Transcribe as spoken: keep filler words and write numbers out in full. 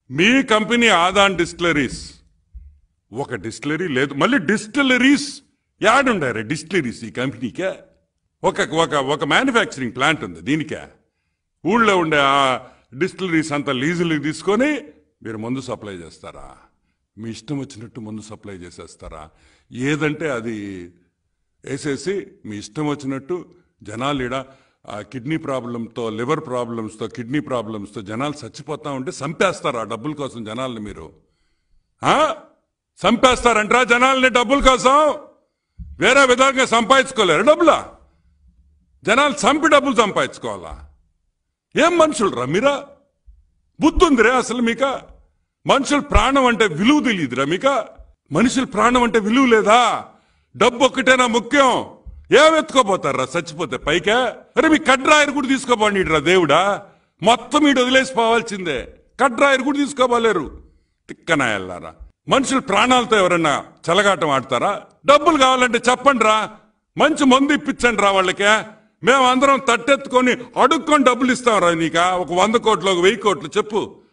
మీ company Adan distilleries ఒక distillery లేదు, మళ్ళీ డిస్టిలరీస్ యాడుండారు డిస్టిలరీస్ ఈ కంపెనీకే? ఒక ఒక ఒక మ్యానుఫ్యాక్చరింగ్ ప్లాంట్ ఉంది దీనికే. ఊళ్ళో ఉండే ఆ డిస్టిలరీస్ అంతా లీజులు తీసుకొని మీరు మందు సప్లై చేస్తారా? మీ ఇష్టం వచ్చినట్టు మందు సప్లై చేసేస్తారా? ఏదంటే అది వేసేసి మీ ఇష్టం వచ్చినట్టు జనాలు ఈడ కిడ్నీ ప్రాబ్లంతో, లివర్ ప్రాబ్లమ్స్తో, కిడ్నీ ప్రాబ్లమ్స్తో జనాలు చచ్చిపోతా ఉంటే చంపేస్తారా డబ్బుల కోసం జనాల్ని? మీరు చంపేస్తారంటారా జనాల్ని డబ్బుల కోసం? వేరే విధంగా సంపాదించుకోలేరు డబ్బులా? జనాలు చంపి డబ్బులు సంపాదించుకోవాలా? ఏం మనుషులు రా మీరా? బుద్ధుందిరే అసలు మీక? మనుషుల ప్రాణం అంటే విలువ తెలియదురా మీక? మనుషుల ప్రాణం అంటే విలువ లేదా? డబ్బు ఒక్కటేనా ముఖ్యం? ఏం ఎత్తుకోపోతారా చచ్చిపోతే పైకే? అరే మీ కడ్రాయరు కూడా తీసుకోపోండిరా దేవుడా, మొత్తం వీడు వదిలేసిపోవాల్సిందే. కడ్రాయరు కూడా తీసుకోపోలేరు. తిక్కనాయల్లారా, మనుషుల ప్రాణాలతో ఎవరన్నా చెలగాటం ఆడతారా? డబ్బులు కావాలంటే చెప్పండి రా, మంచి మందు ఇప్పించండి రా వాళ్ళకే. మేము అందరం తట్టెత్తుకొని అడుక్కొని డబ్బులు ఇస్తాం రా నీక. ఒక వంద కోట్లు, ఒక వెయ్యి కోట్లు చెప్పు.